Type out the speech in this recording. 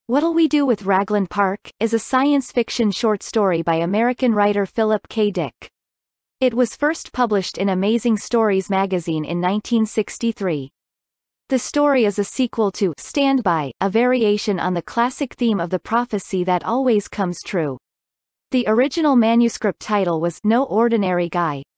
What'll We Do with Ragland Park is a science fiction short story by American writer Philip K. Dick. It was first published in Amazing Stories magazine in 1963. The story is a sequel to Stand By, a variation on the classic theme of the prophecy that always comes true. The original manuscript title was No Ordinary Guy,